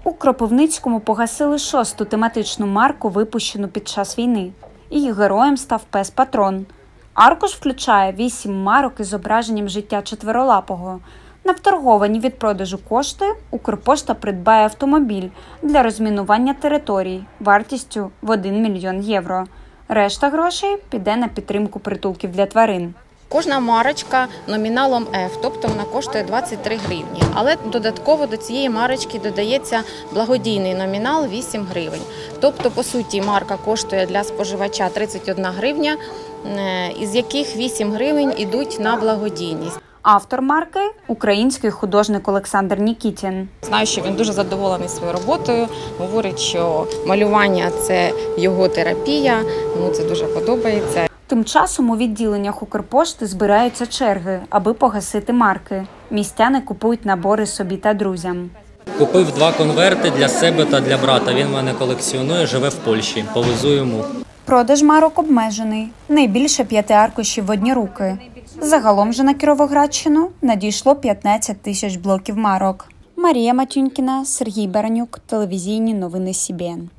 У Кропивницькому погасили 6-ту тематичну марку, випущену під час війни. Її героєм став пес Патрон. Аркуш включає 8 марок із зображенням життя четверолапого. На вторговані від продажу кошти Укрпошта придбає автомобіль для розмінування територій вартістю в 1 мільйон євро. Решта грошей піде на підтримку притулків для тварин. Кожна марочка номіналом F, тобто вона коштує 23 гривні. Але додатково до цієї марочки додається благодійний номінал 8 гривень. Тобто, по суті, марка коштує для споживача 31 гривня, із яких 8 гривень йдуть на благодійність. Автор марки – український художник Олександр Нікітін. Знаю, що він дуже задоволений своєю роботою, говорить, що малювання – це його терапія, йому це дуже подобається. Тим часом у відділеннях Укрпошти збираються черги, аби погасити марки. Містяни купують набори собі та друзям. Купив 2 конверти для себе та для брата. Він в мене колекціонує, живе в Польщі. Повезу йому. Продаж марок обмежений. Найбільше 5 аркушів в одні руки. Загалом же на Кіровоградщину надійшло 15 тисяч блоків марок. Марія Матюнькіна, Сергій Баранюк, телевізійні новини СІБІН.